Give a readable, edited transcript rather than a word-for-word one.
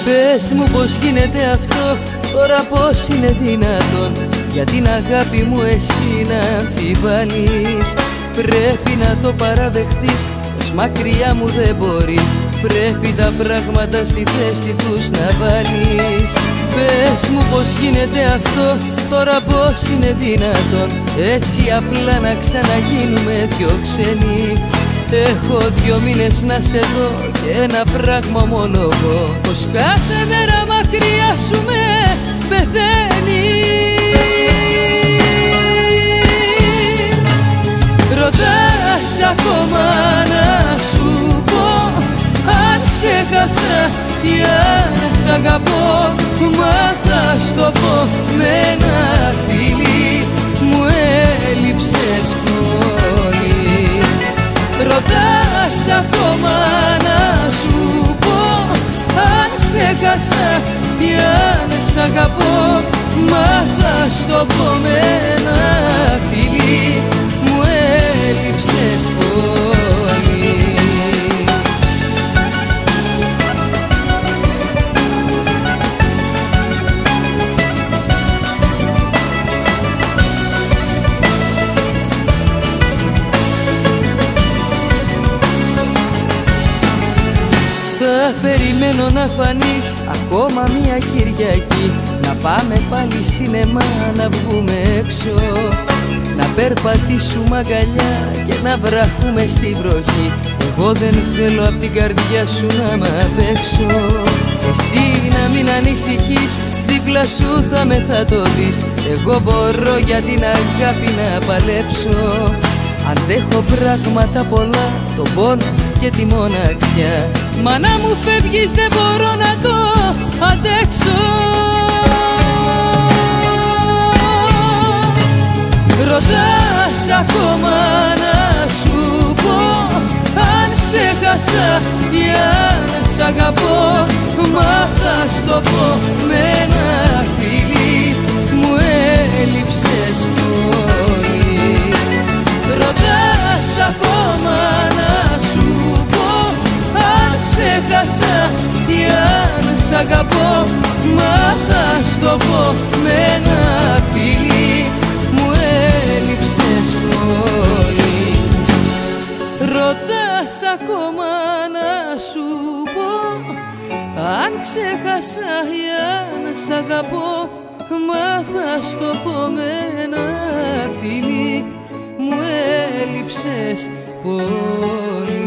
Πες μου πως γίνεται αυτό, τώρα πως είναι δυνατόν για την αγάπη μου εσύ να αμφιβάλλεις? Πρέπει να το παραδεχτείς πως μακριά μου δεν μπορείς, πρέπει τα πράγματα στη θέση τους να βάλεις. Πες μου πως γίνεται αυτό, τώρα πως είναι δυνατόν έτσι απλά να ξαναγίνουμε δυο ξένοι? Έχω 2 μήνες να σε δω και ένα πράγμα ομολογώ, πως κάθε μέρα μακριά σου με πεθαίνει. Ρωτάς ακόμα να σου πω αν ξέχασα για να σ' αγαπώ, μα θα σ' το πω με ένα φιλί, μου έλειψες πολύ. Ρωτάς ακόμα να σου πω αν ξέχασα για να σ' αγαπώ, μα θα σ' το πω με ένα φιλί, μου έλειψες πολύ. Θα περιμένω να φανείς ακόμα μια Κυριακή, να πάμε πάλι σινεμά, να βγούμε έξω, να περπατήσουμε αγκαλιά και να βραχούμε στη βροχή. Εγώ δεν θέλω απ' την καρδιά σου να μ' απέξω, εσύ να μην ανησυχείς, δίπλα σου θα με θα το δεις. Εγώ μπορώ για την αγάπη να παλέψω, αντέχω πράγματα πολλά, τον πόνο και τη μοναξιά, μα να μου φεύγεις δεν μπορώ να το αντέξω. Ρωτάς ακόμα να σου πω αν ξέχασα για να σ' αγαπώ, μα θα σ' το πω με ένα φιλί, μου έλειψες πολύ. Ρωτάς ακόμα να σου πω αν ξέχασα για να σ' αγαπώ, μα θα σ' το πω με ένα φιλί, μου έλειψες πολύ. Ρωτάς ακόμα να σου πω αν ξέχασα για να σ' αγαπώ, μα θα σ' το πω με ένα φιλί, μου έλειψες πολύ.